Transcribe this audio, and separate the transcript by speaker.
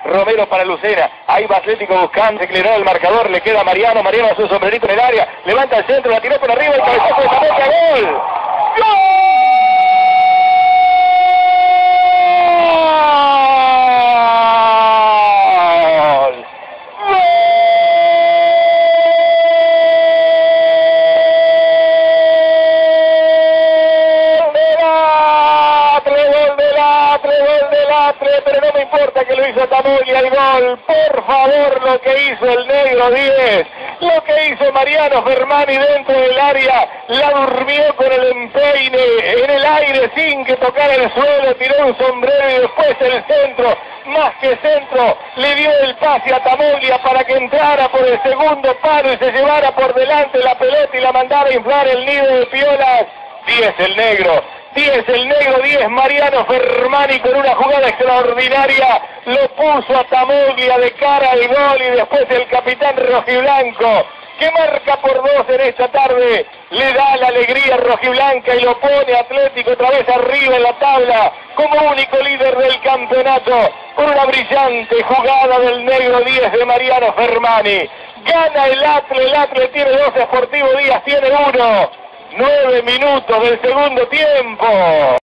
Speaker 1: Romero para Lucena, ahí va Atlético buscando, declinó el marcador, le queda Mariano, Mariano a su sombrerito en el área, levanta el centro, la tiró por arriba, el cabezazo de Zamora, ¡gol! ¡Gol! Pero no me importa que lo hizo Tamoglia el gol, por favor, lo que hizo el negro 10, lo que hizo Mariano Fermani dentro del área, la durmió con el empeine en el aire sin que tocara el suelo, tiró un sombrero y después el centro, más que centro, le dio el pase a Tamoglia para que entrara por el segundo palo y se llevara por delante la pelota y la mandara a inflar el nido de piolas. 10 el negro, 10 el negro, 10 Mariano Fermani con una jugada extraordinaria, lo puso a Tamoglia de cara al gol y después el capitán rojiblanco, que marca por 2 en esta tarde, le da la alegría rojiblanca y lo pone Atlético otra vez arriba en la tabla, como único líder del campeonato, por una brillante jugada del negro 10 de Mariano Fermani. Gana el Atle tiene 2, Sportivo Díaz tiene 1. 9 minutos del segundo tiempo.